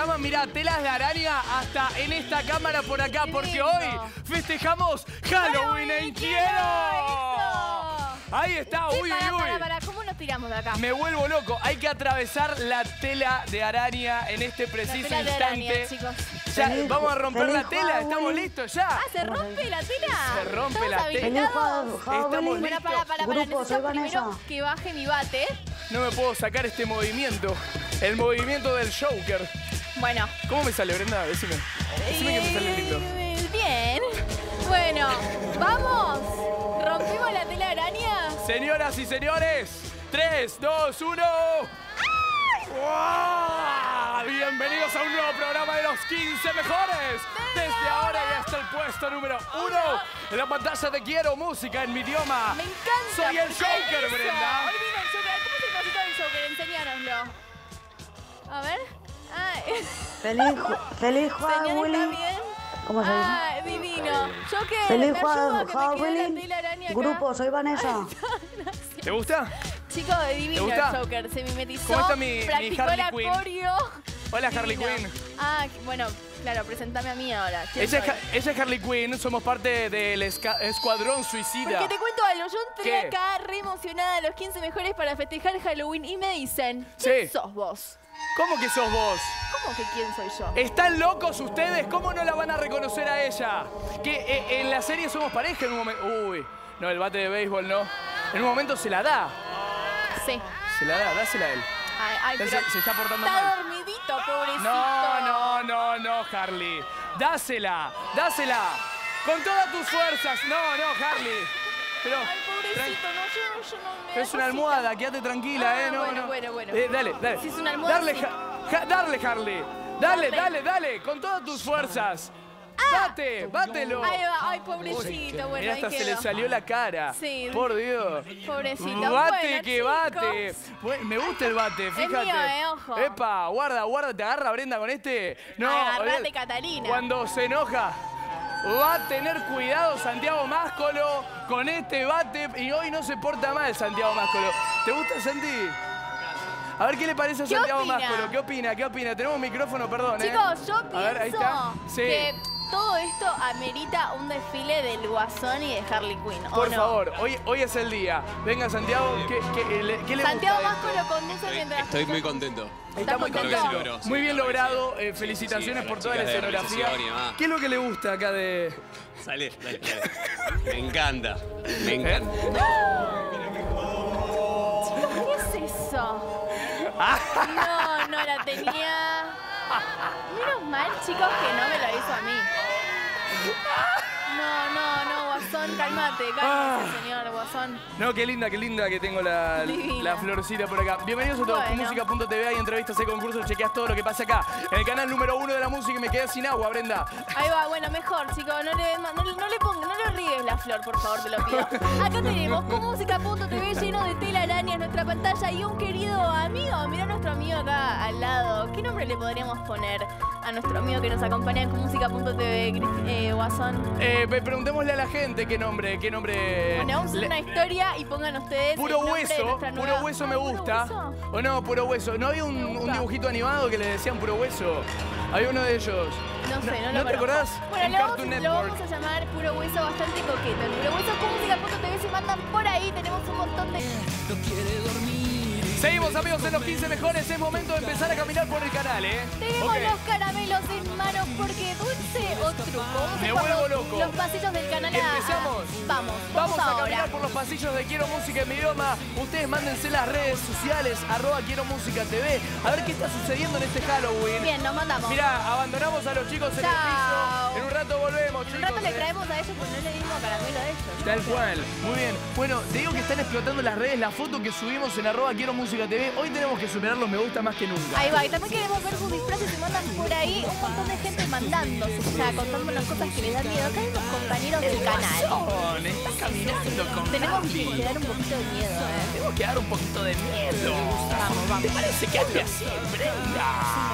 llaman, mirá, telas de araña hasta en esta cámara por acá, porque hoy festejamos Halloween en Quiero. Ahí está, uy, Para, ¿cómo nos tiramos de acá? Me vuelvo loco. Hay que atravesar la tela de araña en este preciso instante. Araña, chicos. Ya, vamos a romper la tela, ¿estamos listos ya? Ah, ¿se rompe la tela? Se rompe la tela. Estamos listos. Para, necesito primero que baje mi bate. No me puedo sacar este movimiento. El movimiento del Joker. Bueno. ¿Cómo me sale, Brenda? Decime. Decime que me sale lindo. Bien. Bueno, vamos. ¿Rompimos la tela de araña? Señoras y señores, 3, 2, 1. ¡Wow! Bienvenidos a un nuevo programa de los 15 mejores. Desde ahora y hasta el puesto número 1 en la pantalla de Quiero Música en mi idioma. Me encanta. Soy el Joker, Brenda. Hoy vino el Joker. ¿Cómo es el pasito del Joker? Enseñánoslo. A ver. Feliz Halloween. ¿Cómo se dice? Ah, divino. Joker, feliz Halloween. Grupo, soy Vanessa. ¿Te gusta? Chicos, divino el Joker. Se mimetizó. ¿Cómo está mi Harley Quinn? Coreo. Hola, Harley Quinn. Ah, bueno, claro, presentame a mí ahora. Ella es Harley Quinn, somos parte del Escuadrón Suicida. Porque te cuento algo, yo entré acá re emocionada a los 15 mejores para festejar Halloween y me dicen, ¿quién sos vos? ¿Cómo que sos vos? ¿Cómo que quién soy yo? ¿Están locos ustedes? ¿Cómo no la van a reconocer a ella? Que en la serie somos pareja en un momento. Uy, no, el bate de béisbol no. En un momento se la da. Sí. Se la da, dásela a él. Ay, pero se está portando mal. Está dormidito, pobrecito. No, Harley. Dásela. Con todas tus fuerzas. No, Harley. Pero, ay, pobrecito, yo no me... Es una almohada, quédate tranquila, Bueno. Dale. Si es una almohada, Darle, Harley. Dale, con todas tus fuerzas. Bátelo. Ahí va, ay, pobrecito, bueno, Mira, hasta se le salió la cara. Sí. Por Dios. Pobrecito. Bate, bueno, bate. Bueno, me gusta el bate, fíjate. Es mío, ojo. Epa, guarda, te agarra Brenda con este. No, agarrate, Catalina. Cuando se enoja. Va a tener cuidado Santiago Máscolo con este bate y hoy no se porta mal Santiago Máscolo. ¿Te gusta, Santi? A ver qué le parece a Santiago Máscolo. ¿Qué opina? Tenemos micrófono, perdón. Chicos, yo pienso a ver, ahí está. que todo esto amerita un desfile del Guasón y de Harley Quinn. Por favor, hoy es el día. Venga, Santiago, ¿qué le gusta? Santiago Máscolo conduce mientras... Estoy muy contento. Está muy contento. Muy bien logrado. Felicitaciones por toda la escenografía. ¿Qué es lo que le gusta acá de...? Dale. Me encanta. ¿Qué es eso? No la tenía. Menos mal, chicos, que no me lo hizo a mí. No, Guasón, cálmate, señor Guasón. No, qué linda que tengo la florcita por acá. Bienvenidos a todos con Música.tv. Hay entrevistas, hay concursos, chequeas todo lo que pasa acá. En el canal número 1 de la música y me quedé sin agua, Brenda. Ahí va, bueno, mejor, chicos. No le riegues la flor, por favor, te lo pido. Acá tenemos con Música.tv lleno de telaraña en nuestra pantalla y un querido amigo. Mirá a nuestro amigo acá al lado. ¿Qué nombre le podríamos poner a nuestro amigo que nos acompaña en Música.tv, Guasón? Preguntémosle a la gente qué nombre. Bueno, vamos a hacer una historia y pongan ustedes Puro hueso me gusta. ¿O no? Puro hueso. ¿No había un dibujito animado que le decían puro hueso? Había uno de ellos. No sé, no ¿No te acordás? Bueno, lo vamos a llamar Puro Hueso, bastante coqueto. El Puro Hueso con Música.tv se mandan por ahí. Tenemos un montón de... No quiere dormir. Seguimos, amigos, en los 15 mejores. Es momento de empezar a caminar por el canal, Tenemos los caramelos en manos porque dulce o truco. Me vuelvo loco. Los pasillos del canal. ¿Empezamos? Vamos a caminar por los pasillos de Quiero Música en mi idioma. Ustedes mándense las redes sociales, @QuieroMúsica.tv. A ver qué está sucediendo en este Halloween. Bien, nos mandamos. Mirá, abandonamos a los chicos en el piso. En un rato volvemos, chicos. En un rato le traemos a ellos porque no le dimos caramelo a ellos. Tal cual. Muy bien. Bueno, te digo que están explotando las redes. La foto que subimos en @QuieroMúsica.tv. Hoy tenemos que superar los me gusta más que nunca. Ahí va. Y también queremos ver sus disfraces. Se mandan por ahí un montón de gente mandándose. O sea, contándonos cosas que les dan miedo. Acá hay unos compañeros del canal. Estás caminando con... Tenemos que dar un poquito de miedo, Tenemos que dar un poquito de miedo. Vamos. ¿Te parece que ande así, Brenda?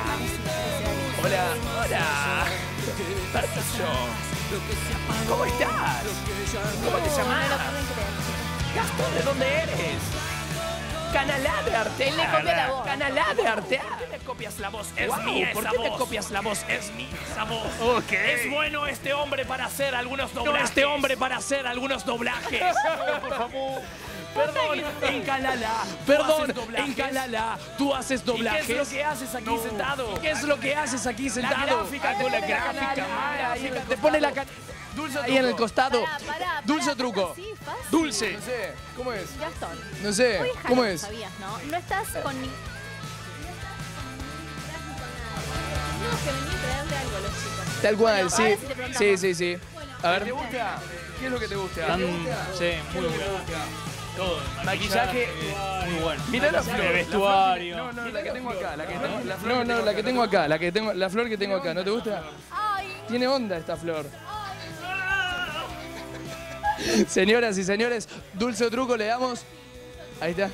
Hola. Permiso. ¿Cómo estás? ¿Cómo te llamas? No lo pueden creer. Gastón, ¿de dónde eres? Canalá de Artea. Él le copia la voz. Canalá de Artea. ¿Por qué me copias la voz? Es Wow, mía ¿por esa qué me voz. copias la voz? Es mía esa voz. Ok. Es bueno este hombre para hacer algunos doblajes. No, este hombre para hacer algunos doblajes. Por favor. Perdón, en Canalá. Perdón, en Canalá. Tú haces doblajes. ¿Y qué es lo que haces aquí sentado? ¿Qué es lo que haces aquí sentado? gráfica, con la gráfica. Te pone la Dulce ahí en el costado. Pará, Dulce o truco. Sí, fácil. Dulce. No sé, ¿cómo es? Gastón. No sé, Hoy ¿cómo Halloween, es? ¿sabías, no? No estás con ni... Tenemos que venir a traerle algo a los chicos. Tal cual, Bueno, sí. ahora sí te preguntamos. Sí, sí, sí. A ver. ¿Te gusta? ¿Qué es lo que te gusta? Sí, muy bueno. Todo. Maquillaje. Muy bueno. Mirá la flor. Vestuario. No, la que tengo acá. La La que tengo acá, la flor que tengo acá. ¿No te gusta? Ay, Tiene onda esta flor. Señoras y señores, dulce o truco le damos. Ahí está.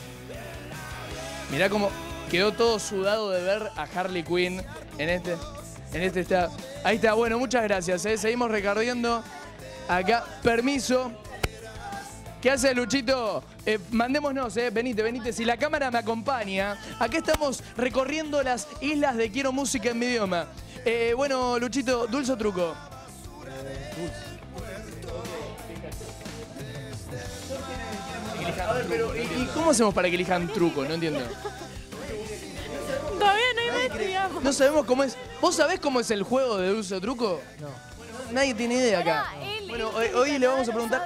Mirá cómo quedó todo sudado de ver a Harley Quinn en este está. Ahí está, bueno, muchas gracias. Seguimos recargando. Acá, permiso. ¿Qué hace Luchito? Mandémonos, venite. Si la cámara me acompaña, acá estamos recorriendo las islas de Quiero Música en mi idioma. Bueno, Luchito, ¿dulce o truco? A ver, pero ¿y cómo hacemos para que elijan truco? No entiendo. todavía no hay más, digamos. No sabemos cómo es. ¿Vos sabés cómo es el juego de dulce o truco? No. Nadie tiene idea acá. Bueno, hoy le vamos a preguntar.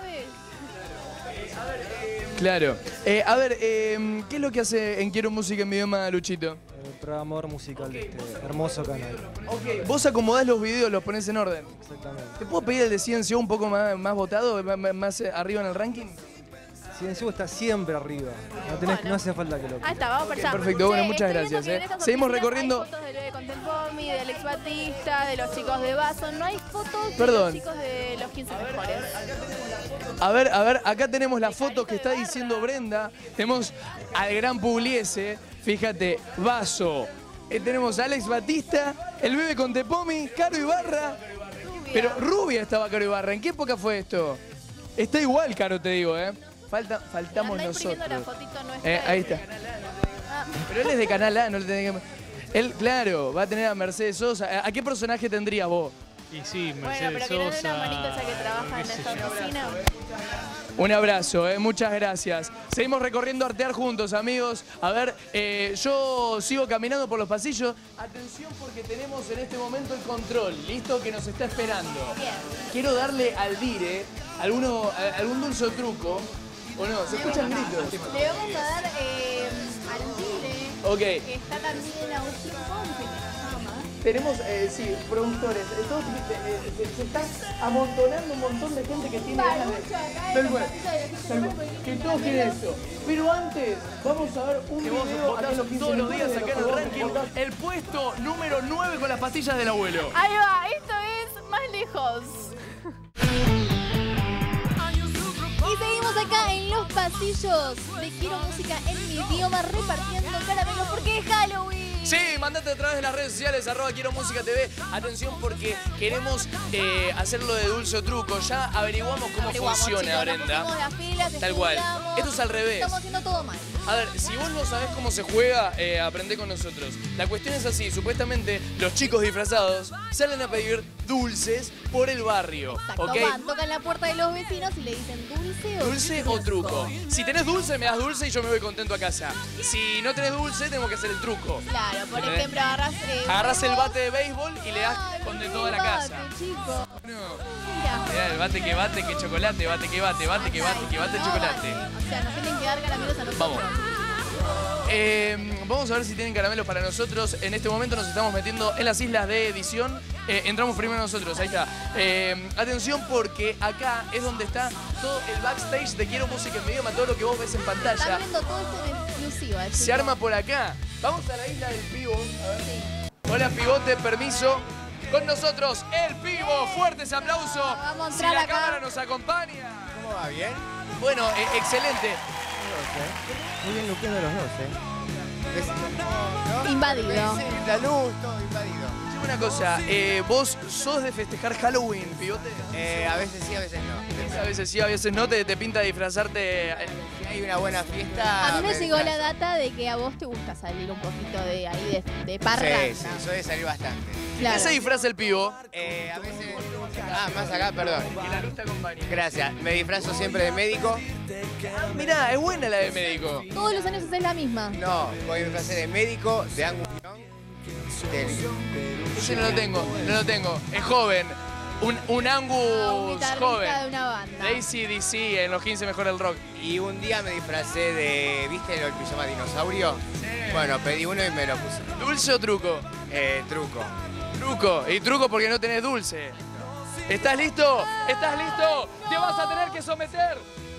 Claro. A ver, ¿qué es lo que hace en Quiero Música en mi idioma, Luchito? El programador musical de este hermoso canal. Ok, vos acomodás los videos, los ponés en orden. Exactamente. ¿Te puedo pedir el de Ciencio un poco más votado, más arriba en el ranking? Ciencio está siempre arriba. No hace falta que lo Ahí está, vamos para allá. Perfecto, bueno, Che, muchas estoy viendo gracias, que en estas Seguimos oficinas recorriendo. Hay fotos de Bebe con Tempomi, de Alex Batista, de los chicos de Vaso. No hay fotos de Perdón. los chicos de los 15 mejores. A ver, acá tenemos la foto que está diciendo Brenda. Tenemos al gran Pugliese, fíjate, Vaso. Tenemos a Alex Batista, el Bebe con Tepomi, Caro Ibarra. Pero rubia estaba Caro Ibarra. ¿En qué época fue esto? Está igual, Caro, te digo, Faltamos Anda imprimiendo la nosotros. fotito nuestra. Ahí está. Ah, Pero él es de Canal A, no le tenés que... Él, claro, va a tener a Mercedes Sosa. ¿A qué personaje tendrías vos? Y sí, bueno, Mercedes pero que nos dé Sosa. una manito ya que trabaja en qué sé esta yo. oficina. Un abrazo, muchas gracias. Seguimos recorriendo Artear juntos, amigos. A ver, yo sigo caminando por los pasillos. Atención porque tenemos en este momento el control, listo, que nos está esperando. Bien. Quiero darle al dire algún dulce o truco. ¿O no? ¿Se escuchan gritos? Le vamos a dar al Dire. Ok. Está también Agustín Pompi. Nada más. Tenemos, sí, productores. Todos, se está amontonando un montón de gente que tiene ganas de... Tal cual, tal cual. Que todos quieren esto. Pero antes, vamos a ver un Que vos video votás acá en los 15 todos los días minutos acá en de el los ranking. votás. El puesto número 9 con las pastillas del abuelo. Ahí va, esto es más lejos. Y seguimos acá en los pasillos de Quiero Música en mi idioma repartiendo caramelos porque es Halloween. Sí, mandate a través de las redes sociales, @Quiero Música TV. Atención porque queremos hacerlo de dulce o truco. Ya averiguamos cómo funciona, chicos, Brenda. nos pusimos las pilas, Tal cual. estudiamos. Esto es al revés. Estamos haciendo todo mal. A ver, si vos no sabés cómo se juega, aprendé con nosotros. La cuestión es así, supuestamente los chicos disfrazados salen a pedir dulces por el barrio, Exacto, ¿ok? van, tocan la puerta de los vecinos y le dicen ¿Dulce o truco? Si tenés dulce, me das dulce y yo me voy contento a casa. Si no tenés dulce, tenemos que hacer el truco. Claro, por ¿Entendés? ejemplo, Agarrás el bate de béisbol y le das con de toda la casa. Chico. No. Mirá, el bate, que chocolate, bate, que bate, chocolate. O sea, nos tienen que dar caramelos a nosotros. Vamos. Vamos a ver si tienen caramelos para nosotros. En este momento nos estamos metiendo en las islas de edición. Entramos primero nosotros, ahí está. Atención porque acá es donde está todo el backstage de Quiero Música en mi idioma, todo lo que vos ves en Están pantalla. viendo todo esto en exclusiva. Se arma por acá. Vamos a la isla del Pivo. A ver. Hola Pivote, permiso. Con nosotros el Pivo. Fuertes aplausos. Vamos a Si entrar la acá. cámara nos acompaña. ¿Cómo va? ¿Bien? Bueno, excelente. Muy bien luqueando los dos, ¿No? Invadido. La luz, todo invadido. Dime una cosa, ¿vos sos de festejar Halloween, Pivote? A veces sí, a veces no. A veces sí, a veces no, te pinta disfrazarte. Si hay una buena fiesta. A mí me llegó la disfrazo. data de que a vos te gusta salir un poquito de ahí, de parranda. Sí, sí, soy de salir bastante. Claro. ¿Qué se disfraza el pibo? A veces. Ah, más acá, perdón. Que la luz te acompañe. Gracias. Me disfrazo siempre de médico. Mirá, es buena la de médico. Todos los años haces la misma. No, voy a disfrazar de médico, de Angus Young, Ese no lo tengo, no lo tengo. Es joven. Un Un Angus guitarrista joven. de una banda. De AC/DC en los 15 mejor el rock. Y un día me disfracé de. ¿Viste el pijama dinosaurio? Bueno, pedí uno y me lo puse. ¿Dulce o truco? Truco. Truco. Y truco porque no tenés dulce. ¿Estás listo? ¿Estás listo? Te vas a tener que someter.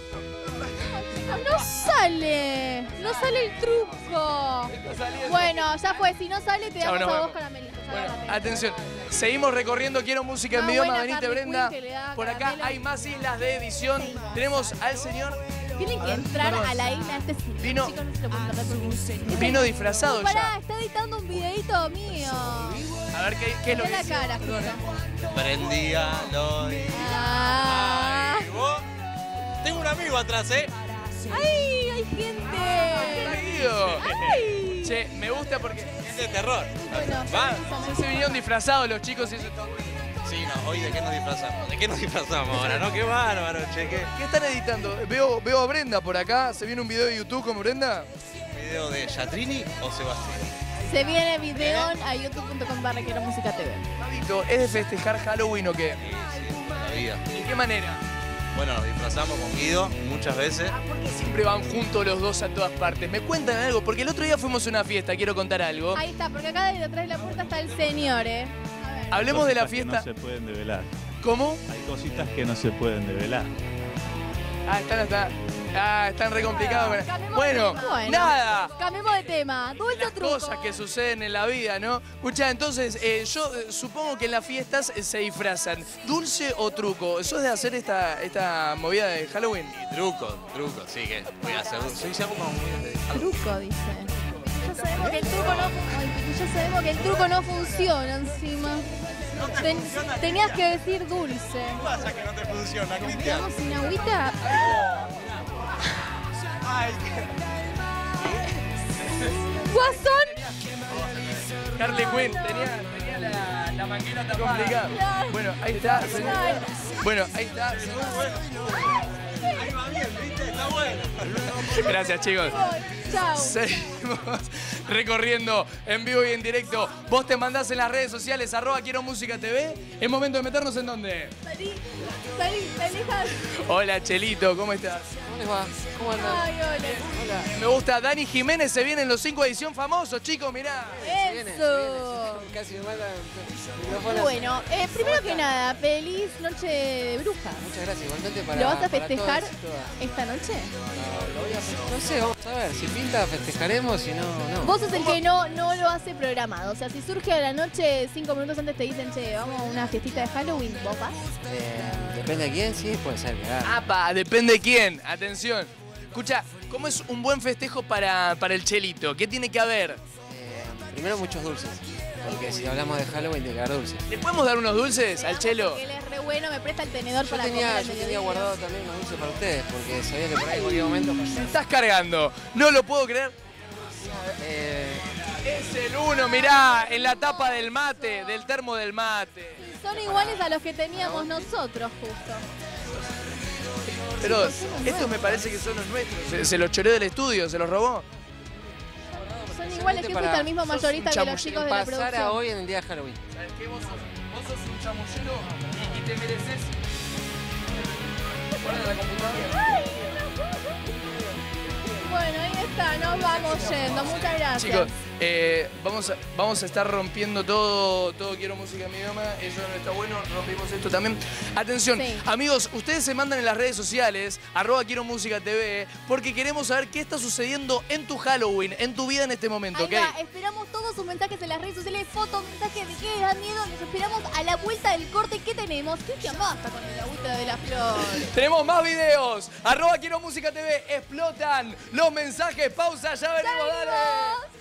No sale. No sale el truco. Está saliendo. Bueno, ya fue. Si no sale, te Chao, damos nos a vos vemos. caramelitos. Bueno, atención. Seguimos recorriendo Quiero Música en mi Más idioma. buena Venite, Harley Brenda. Quinn que le da Por acá caramelo. hay más islas de edición. Tenemos al señor. Tienen que entrar a la isla este cine. Vino- Chicos, no se lo pueden perder porque- Vino disfrazado Pará, ya. está editando un videito mío. A ver qué es lo Mira que la dice. cara, justo. Prendía, lo Ah. Ay, vos. Tengo un amigo atrás, ¿eh? ¡Ay, hay gente! Querido. ¡Ay! Che, me gusta porque Es de terror. Bueno, Va. se vinieron disfrazados los chicos y eso está bueno. Sí, no, hoy de qué nos disfrazamos. ¿De qué nos disfrazamos ahora? No, qué bárbaro, che, qué ¿Qué están editando? Veo a Brenda por acá. ¿Se viene un video de YouTube con Brenda? video de Yatrini o Sebastián. Se viene video a youtube.com/quieromúsica.tv. Pabito, ¿es de festejar Halloween o qué? Sí, sí, toda la vida. ¿De qué manera? Bueno, nos disfrazamos con Guido muchas veces. ¿Por qué siempre van juntos los dos a todas partes? ¿Me cuentan algo? Porque el otro día fuimos a una fiesta, quiero contar algo. Ahí está, porque acá detrás de la puerta está el señor, ¿eh? A ver. Hablemos de la Cositas que fiesta. no se pueden develar. ¿Cómo? Hay cositas que no se pueden develar. Están re complicados. Cambiemos Bueno, de tema. Bueno. nada. Cambiemos de tema. Dulce o Las truco. cosas que suceden en la vida, ¿no? Escucha, entonces, yo supongo que en las fiestas se disfrazan. ¿Dulce o truco? ¿Sos de hacer esta movida de Halloween? Truco, sí, que voy a hacer. Soy ya como muy de Halloween. Truco, dice. Ya sabemos que el truco no, ya sabemos que el truco no funciona encima. Tenías que decir dulce. ¿Qué pasa que no te funciona, ¿Nos Cristian? quedamos sin agüita? Ay, ¡Guasón! Harley Quinn tenía la manguera tan complicada. Claro. Bueno, ahí está. Bueno, ahí está. ahí va bien, ¿viste? Está bueno. Gracias, chicos. Chao. Seguimos recorriendo en vivo y en directo. Vos te mandás en las redes sociales, @QuieroMúsica.tv. Es momento de meternos en dónde. Salí, hijas. Hola, Chelito, ¿cómo estás? ¿Cómo les va? ¿Cómo andan? Ay, hola. Me gusta, Dani Jiménez se vienen los 5 edición famosos, chicos, mirá. Eso. Casi me matan. Bueno, primero que nada, feliz noche de brujas. Muchas gracias, igualmente para. ¿Lo vas a para festejar todos y todas. esta noche? Lo voy a festejar. No sé, vamos a ver. Si pinta, festejaremos, si no, no. Vos sos el que no lo hace programado. O sea, si surge a la noche, 5 minutos antes te dicen, che, vamos a una fiestita de Halloween, ¿vos vas? Depende de quién, sí, puede ser. Apa, depende de quién. Atención. Escucha, ¿cómo es un buen festejo para el Chelito? ¿Qué tiene que haber? Primero, muchos dulces. Porque si hablamos de Halloween, tiene que haber dulces. ¿Le podemos dar unos dulces al Chelo? Porque él es re bueno, me presta el tenedor Yo para tenía comer al mediodía. guardado también unos dulces para ustedes, porque sabía que por ahí en cualquier momento. Me estás cargando. No lo puedo creer. Es el uno, mirá, en la tapa del mate, del termo del mate. Son iguales a los que teníamos nosotros, justo. Pero estos me parece que son los nuestros. Se los choreó del estudio, se los robó. Son iguales que fuiste el mismo mayorista que los chicos de la Pasara producción. hoy en el día de Halloween. ¿Sabes qué? Vos sos un chamullero y te mereces. Poner la computadora. Bueno, ahí está, nos vamos yendo. Muchas gracias. Chicos, vamos a estar rompiendo todo Quiero Música en mi idioma. Eso no está bueno, rompimos esto también. Atención, Sí. amigos, ustedes se mandan en las redes sociales, @QuieroMúsica.tv, porque queremos saber qué está sucediendo en tu Halloween, en tu vida en este momento, Ahí ¿ok? va, esperamos todos sus mensajes en las redes sociales, fotos, mensajes de qué da miedo. Los esperamos a la vuelta del corte. ¿Qué tenemos? Cristian, basta con el agüita de la flor. Tenemos más videos, @QuieroMúsica.tv, explotan los mensajes, pausa, ya venimos, dale. ¡Saludos!